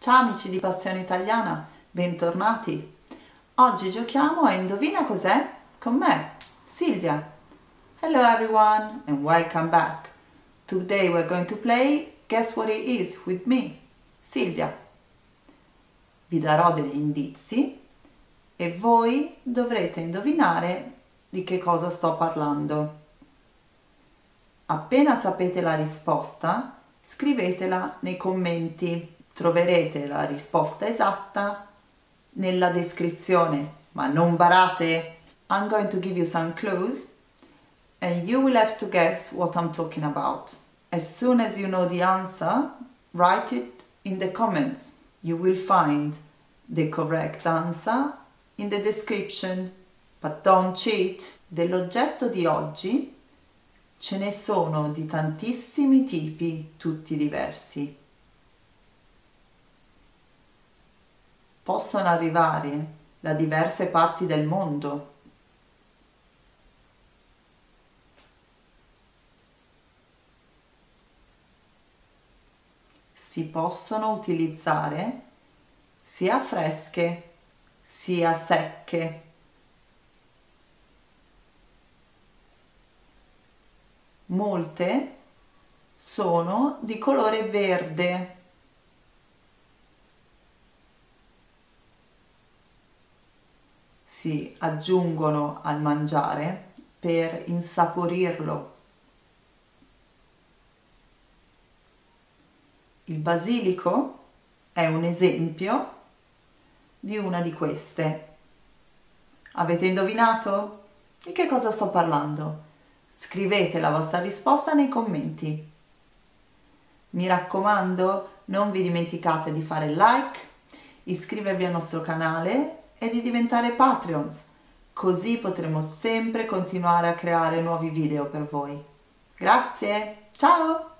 Ciao amici di Passione Italiana, bentornati. Oggi giochiamo a Indovina cos'è con me, Silvia. Hello everyone and welcome back. Today we're going to play Guess What It Is with me, Silvia. Vi darò degli indizi e voi dovrete indovinare di che cosa sto parlando. Appena sapete la risposta, scrivetela nei commenti. Troverete la risposta esatta nella descrizione, ma non barate. I'm going to give you some clues and you will have to guess what I'm talking about. As soon as you know the answer, write it in the comments. You will find the correct answer in the description, but don't cheat. Dell'oggetto di oggi ce ne sono di tantissimi tipi, tutti diversi. Possono arrivare da diverse parti del mondo. Si possono utilizzare sia fresche sia secche. Molte sono di colore verde. Si aggiungono al mangiare per insaporirlo. Il basilico è un esempio di una di queste. Avete indovinato? Di che cosa sto parlando? Scrivete la vostra risposta nei commenti. Mi raccomando, non vi dimenticate di fare like, iscrivervi al nostro canale e di diventare Patreons, così potremo sempre continuare a creare nuovi video per voi. Grazie, ciao!